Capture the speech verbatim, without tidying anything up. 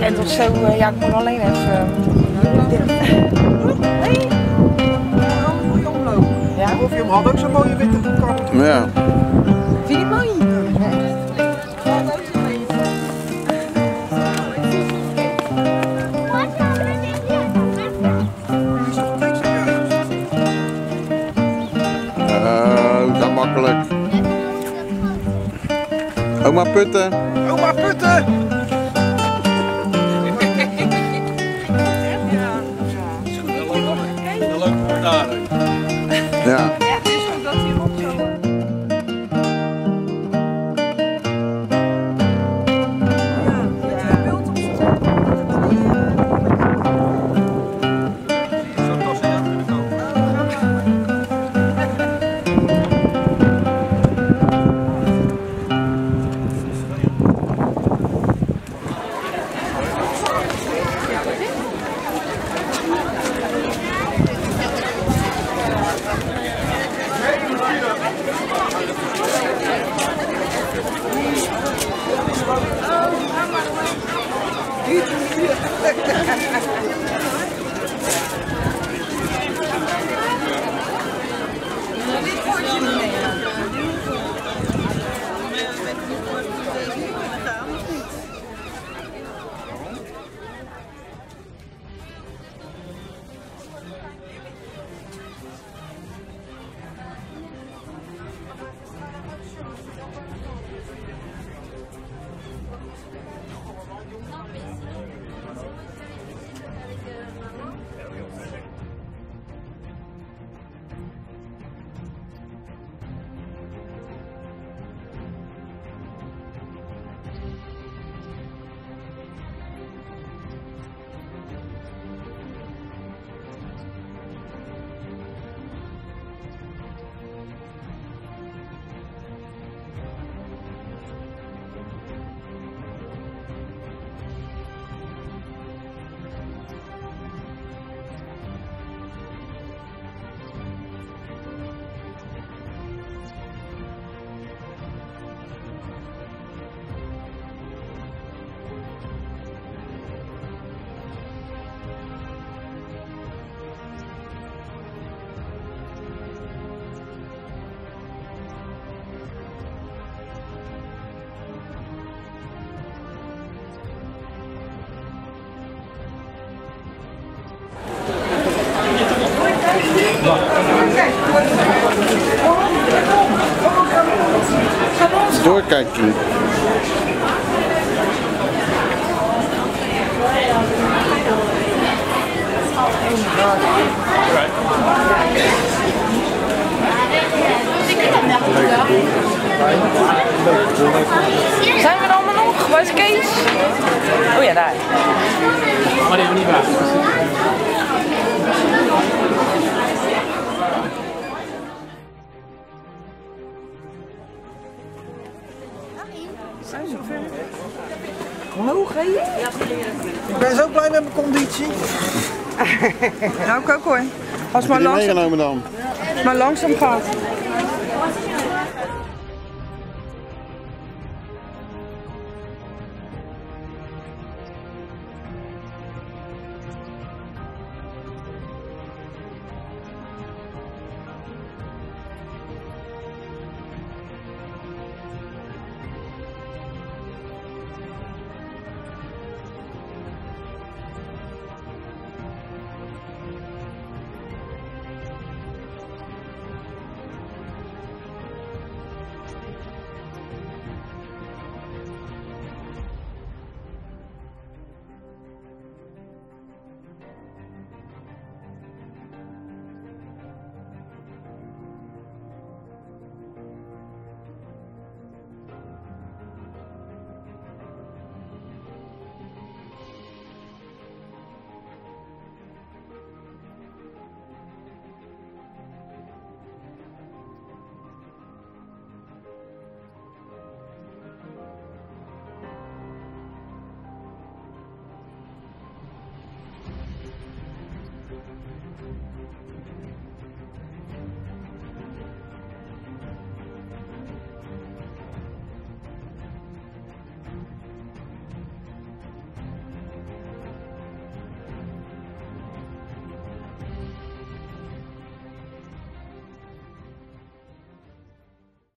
weekend of zo, uh, ja, ik moet alleen even... Hey. Ja? Of je hem had ook zo'n mooie witte broek. Ja. Vind je die mooi? Uh, dat makkelijk. Oma Putten. Oma Putten! Ja. Doorkijken. Zijn we er allemaal nog? Waar is Kees? Oh ja, daar. Maar die hebben niet waar. Zijn ze zover? Hoog, hè? Ik ben zo blij met mijn conditie. Nou, ik ook hoor. Als Heb je maar die langzaam, meegenomen dan? maar langzaam gaat.